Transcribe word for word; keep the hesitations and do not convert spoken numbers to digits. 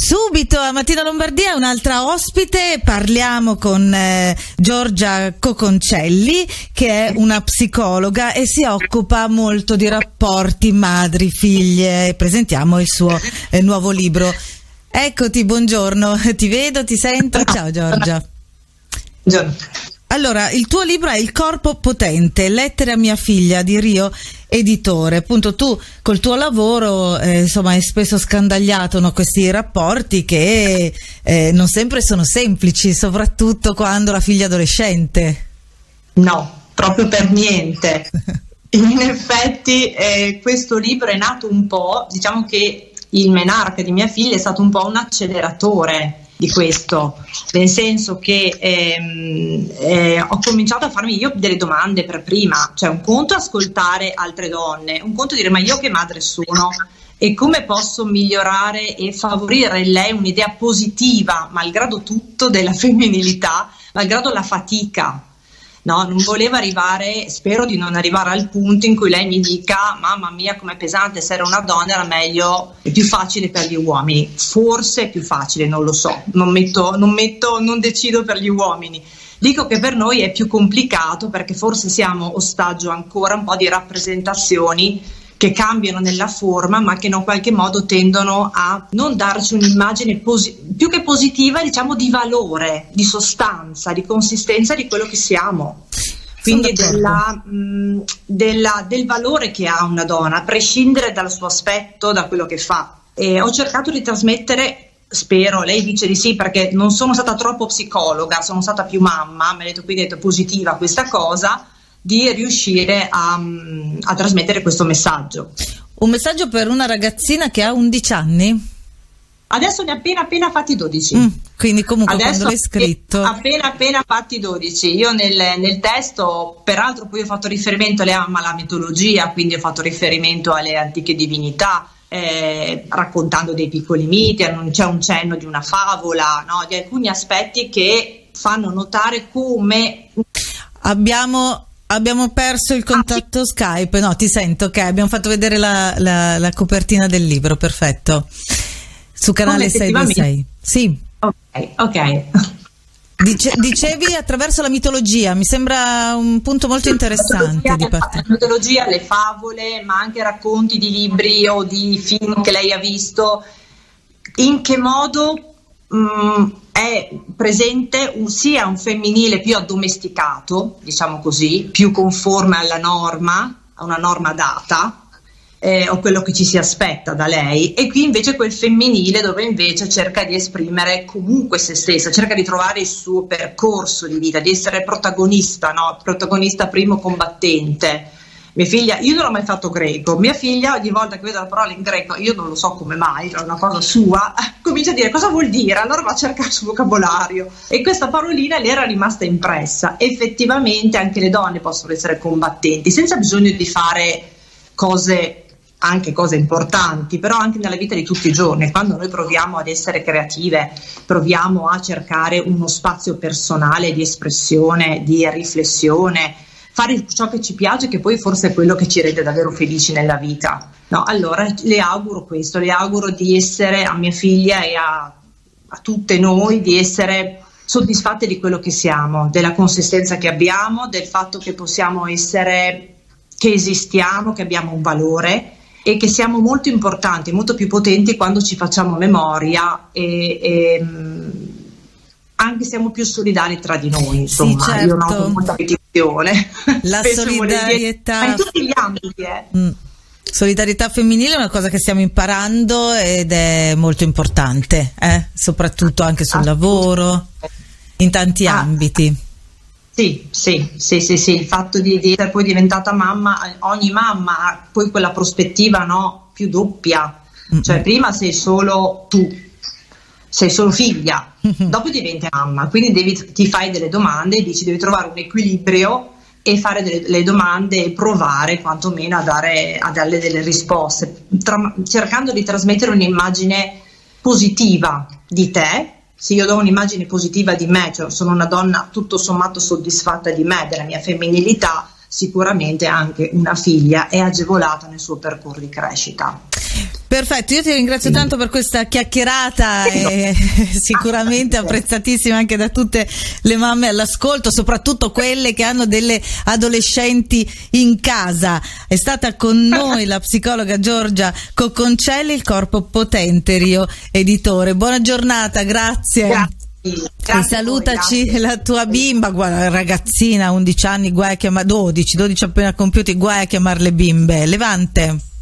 Subito a Mattina Lombardia un'altra ospite, parliamo con eh, Giorgia Coconcelli, che è una psicologa e si occupa molto di rapporti madri-figlie. Presentiamo il suo eh, nuovo libro. Eccoti, buongiorno, ti vedo, ti sento. Ciao Giorgia. Buongiorno. Allora, il tuo libro è Il corpo potente, lettere a mia figlia di Rio Editore. Appunto, tu col tuo lavoro eh, insomma hai spesso scandagliato, no, questi rapporti che eh, non sempre sono semplici, soprattutto quando la figlia è adolescente. No, proprio per niente. In effetti eh, questo libro è nato un po', diciamo che il menarca di mia figlia è stato un po' un acceleratore di questo, nel senso che ehm, eh, ho cominciato a farmi io delle domande per prima, cioè un conto ascoltare altre donne, un conto dire ma io che madre sono e come posso migliorare e favorire in lei un'idea positiva malgrado tutto della femminilità, malgrado la fatica. No, non volevo arrivare, spero di non arrivare al punto in cui lei mi dica mamma mia com'è pesante essere una donna, era meglio, è più facile per gli uomini. Forse è più facile, non lo so, non metto, non metto, non decido per gli uomini. Dico che per noi è più complicato perché forse siamo ostaggio ancora un po' di rappresentazioni che cambiano nella forma ma che in qualche modo tendono a non darci un'immagine posi- più che positiva, diciamo di valore, di sostanza, di consistenza di quello che siamo, quindi della, mh, della, del valore che ha una donna a prescindere dal suo aspetto, da quello che fa. E ho cercato di trasmettere, spero, lei dice di sì perché non sono stata troppo psicologa, sono stata più mamma, mi ha detto quindi è detto positiva questa cosa, di riuscire a, a trasmettere questo messaggio. Un messaggio per una ragazzina che ha undici anni? Adesso ne ha appena appena fatti dodici. Mm, quindi comunque adesso quando l'hai scritto... appena appena fatti dodici. Io nel, nel testo, peraltro poi ho fatto riferimento alle, alla mitologia, quindi ho fatto riferimento alle antiche divinità, eh, raccontando dei piccoli miti, c'è un cenno di una favola, no? Di alcuni aspetti che fanno notare come... Abbiamo... Abbiamo perso il contatto ah, sì. Skype, no, ti sento, ok, abbiamo fatto vedere la, la, la copertina del libro, perfetto, su canale sei due sei. Sì. Ok, ok. Dice, dicevi attraverso la mitologia, mi sembra un punto molto interessante. La di parte. La mitologia, le favole, ma anche racconti di libri o di film che lei ha visto, in che modo... Mm, è presente un, sia un femminile più addomesticato, diciamo così, più conforme alla norma, a una norma data, eh, o quello che ci si aspetta da lei, e qui invece quel femminile dove invece cerca di esprimere comunque se stessa, cerca di trovare il suo percorso di vita, di essere protagonista, no? Protagonista primo combattente. Mia figlia, io non ho mai fatto greco, mia figlia ogni volta che vedo la parola in greco, io non lo so come mai, è una cosa sua, comincia a dire cosa vuol dire, allora va a cercare il suo vocabolario e questa parolina le era rimasta impressa. Effettivamente anche le donne possono essere combattenti, senza bisogno di fare cose, anche cose importanti, però anche nella vita di tutti i giorni, quando noi proviamo ad essere creative, proviamo a cercare uno spazio personale di espressione, di riflessione, fare ciò che ci piace, che poi forse è quello che ci rende davvero felici nella vita. No, allora le auguro questo, le auguro di essere a mia figlia e a, a tutte noi, di essere soddisfatte di quello che siamo, della consistenza che abbiamo, del fatto che possiamo essere, che esistiamo, che abbiamo un valore e che siamo molto importanti, molto più potenti quando ci facciamo memoria e, e anche siamo più solidari tra di noi, insomma. Sì, certo. Io noto molta ripetizione. La solidarietà, ma in tutti gli ambiti, eh. Mm. Solidarietà femminile è una cosa che stiamo imparando ed è molto importante, eh? Soprattutto anche sul lavoro, in tanti ah. ambiti. Sì, sì, sì, sì, sì, il fatto di, di essere poi diventata mamma, ogni mamma ha poi quella prospettiva, no, più doppia, mm-hmm. Cioè prima sei solo tu, sei solo figlia, mm-hmm. Dopo diventi mamma, quindi devi, ti fai delle domande e dici devi trovare un equilibrio e fare delle, delle domande e provare quantomeno a dare, a darle delle risposte, tra, cercando di trasmettere un'immagine positiva di te. Se io do un'immagine positiva di me, cioè sono una donna tutto sommato soddisfatta di me, della mia femminilità, sicuramente anche una figlia è agevolata nel suo percorso di crescita. Per Perfetto, io ti ringrazio tanto per questa chiacchierata, e sicuramente apprezzatissima anche da tutte le mamme all'ascolto, soprattutto quelle che hanno delle adolescenti in casa. È stata con noi la psicologa Giorgia Cocconcelli, il Corpo Potente, Rio Editore. Buona giornata, grazie. Grazie. E salutaci voi, la tua bimba, guarda, ragazzina, undici anni, guai a chiamare, dodici, dodici appena compiuti, guai a chiamarle bimbe. Levante.